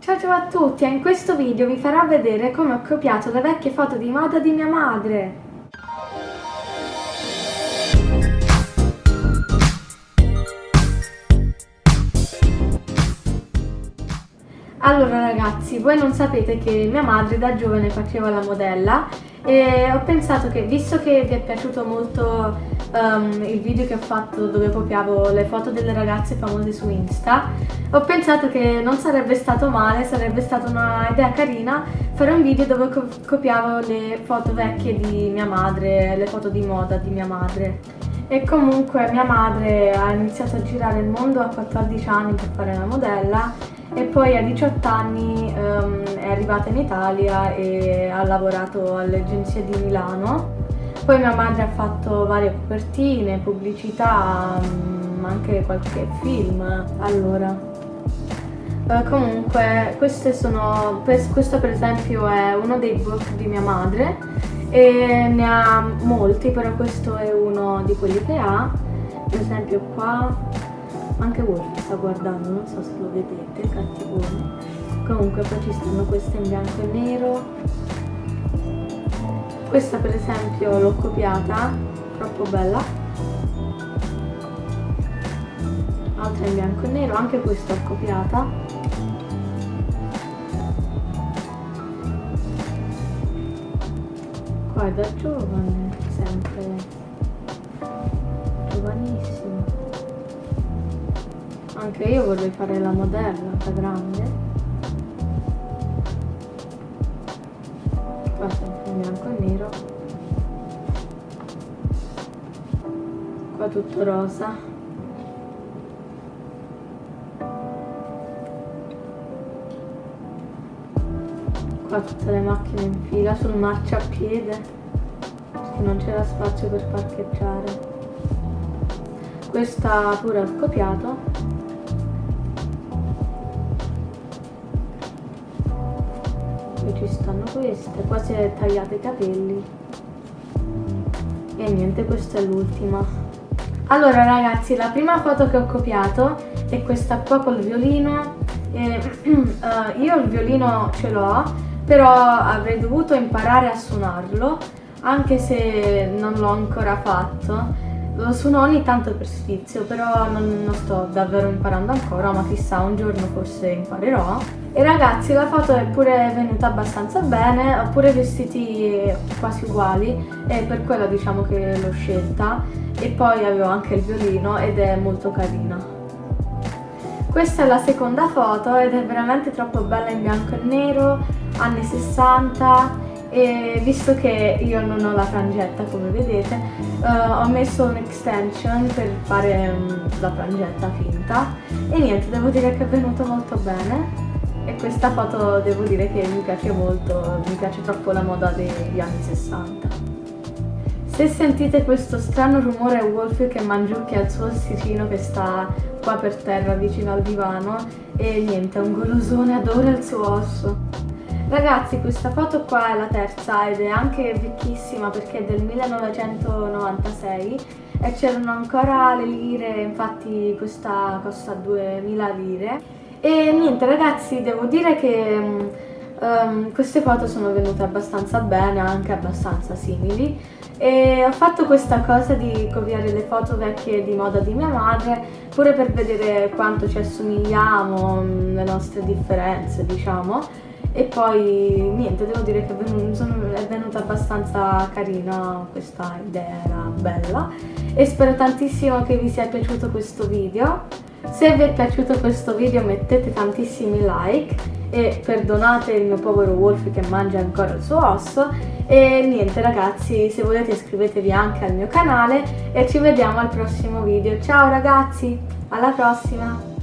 Ciao a tutti e in questo video vi farò vedere come ho copiato le vecchie foto di moda di mia madre. Allora ragazzi, voi non sapete che mia madre da giovane faceva la modella e ho pensato che, visto che vi è piaciuto molto il video che ho fatto dove copiavo le foto delle ragazze famose su Insta, ho pensato che non sarebbe stato male, sarebbe stata una idea carina fare un video dove copiavo le foto vecchie di mia madre, le foto di moda di mia madre. E comunque mia madre ha iniziato a girare il mondo a 14 anni per fare la modella e poi a 18 anni è arrivata in Italia e ha lavorato alle agenzie di Milano. Poi mia madre ha fatto varie copertine, pubblicità, anche qualche film. Allora, comunque questo per esempio è uno dei book di mia madre e ne ha molti, però questo è uno di quelli che ha. Per esempio qua anche voi sta guardando, non so se lo vedete, cattivone. Comunque poi ci stanno queste in bianco e nero. Questa per esempio l'ho copiata, troppo bella. Altra in bianco e nero, anche questa l'ho copiata. Qua è da giovane, sempre giovanissima. Anche io vorrei fare la modella da grande. Qua sempre in bianco e nero. Qua tutto rosa. Qua tutte le macchine in fila sul marciapiede perché non c'era spazio per parcheggiare. Questa pure ho copiato. Qui ci stanno queste, qua si è tagliato i capelli e niente, questa è l'ultima. Allora ragazzi, la prima foto che ho copiato è questa qua col violino. Io il violino ce l'ho, però avrei dovuto imparare a suonarlo, anche se non l'ho ancora fatto. Lo suono ogni tanto per sfizio, però non sto davvero imparando ancora, ma chissà, un giorno forse imparerò. E ragazzi, la foto è pure venuta abbastanza bene, ho pure vestiti quasi uguali e per quello diciamo che l'ho scelta. E poi avevo anche il violino ed è molto carina. Questa è la seconda foto ed è veramente troppo bella in bianco e nero, anni 60. E visto che io non ho la frangetta come vedete, ho messo un'extension per fare la frangetta finta e niente, devo dire che è venuto molto bene e questa foto devo dire che mi piace molto, mi piace troppo la moda degli anni 60. Se sentite questo strano rumore è Wolfie che mangiucchia il suo ossicino che sta qua per terra vicino al divano e niente, è un golosone, adora il suo osso. Ragazzi, questa foto qua è la terza ed è anche vecchissima perché è del 1996 e c'erano ancora le lire, infatti questa costa 2000 lire. E niente ragazzi, devo dire che queste foto sono venute abbastanza bene, anche abbastanza simili. E ho fatto questa cosa di copiare le foto vecchie di moda di mia madre pure per vedere quanto ci assomigliamo, le nostre differenze diciamo. E poi niente, devo dire che è venuta abbastanza carina, questa idea era bella e spero tantissimo che vi sia piaciuto questo video. Se vi è piaciuto questo video mettete tantissimi like e perdonate il mio povero Wolfie che mangia ancora il suo osso. E niente ragazzi, se volete iscrivetevi anche al mio canale e ci vediamo al prossimo video. Ciao ragazzi, alla prossima!